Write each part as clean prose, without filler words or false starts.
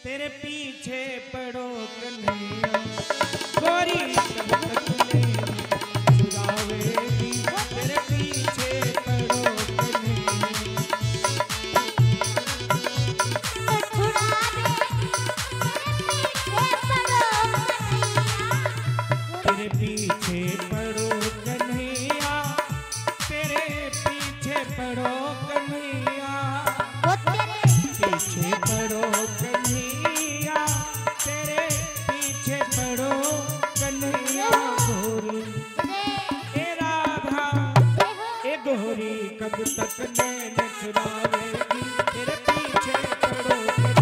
तेरे पीछे पड़ो कन्हैया, गोरी कब तक ले छुड़ावेगी, तेरे पीछे पड़ो कन्हैया, तेरे पीछे पड़ो कन्हैया, तेरे पीछे पड़ो कन्हैया, पीछे पड़ो कन्हैया, तेरे पीछे पड़ो कन्हैया, गोरी ए राधा ए गोरी कब तक नैन चुरावेगी, तेरे पीछे पड़ो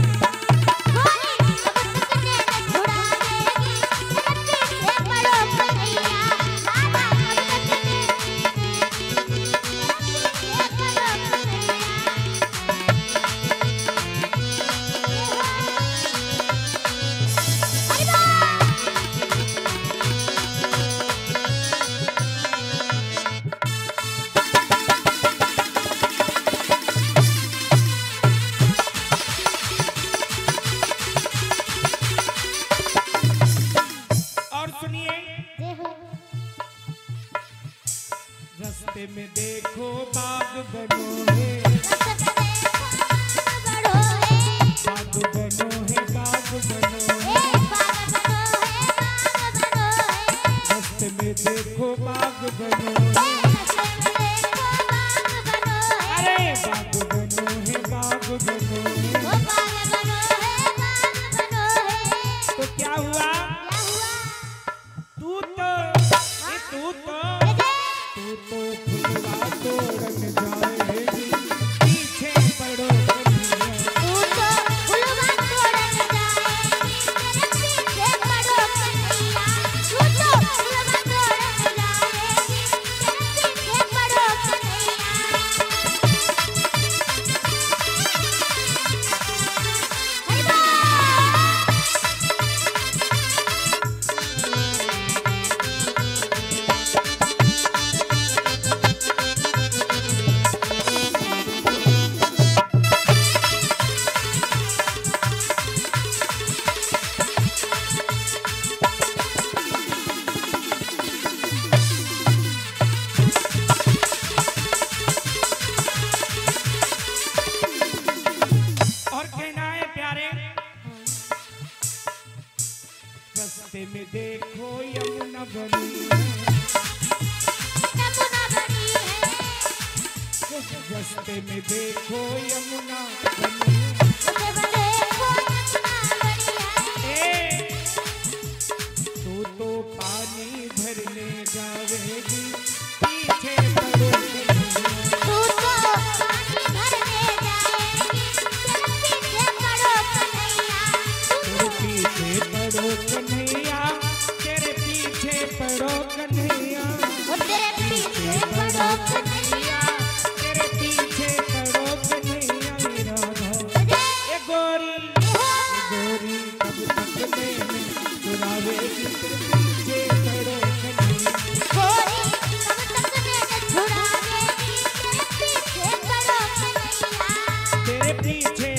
रास्ते में देखो बाग बनो है, बाग बनो है, बाग बनो है, रास्ते में देखो बाग बनो है, अरे बाग बनो है, बाग बनो है, तो क्या हुआ तू तो फुलवा तोड़न जाएगी, पीछे पड़ो कन्हैया, रास्ते में देखो यमुना बनी है, रास्ते में देखो यमुना बनी है, तू तो पानी भरने जावेगी, पीछे पड़ो कन्हैया, तेरे पीछे पड़ो कन्हैया, तेरे पीछे पड़ो कन्हैया, तेरे पीछे पड़ो कन्हैया, राधा ए गोरी कब तक नैन चुरावेगी, तेरे पीछे पड़ो कन्हैया, तेरे पीछे